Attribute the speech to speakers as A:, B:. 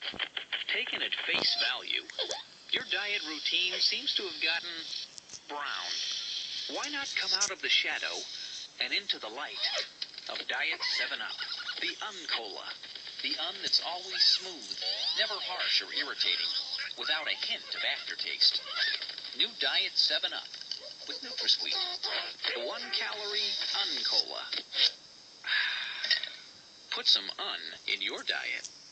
A: Taken at face value, your diet routine seems to have gotten brown. Why not come out of the shadow and into the light of Diet 7-Up, the Un-Cola, the Un that's always smooth, never harsh or irritating, without a hint of aftertaste. New Diet 7-Up with NutraSweet, the 1-calorie Un-Cola. Put some Un in your diet.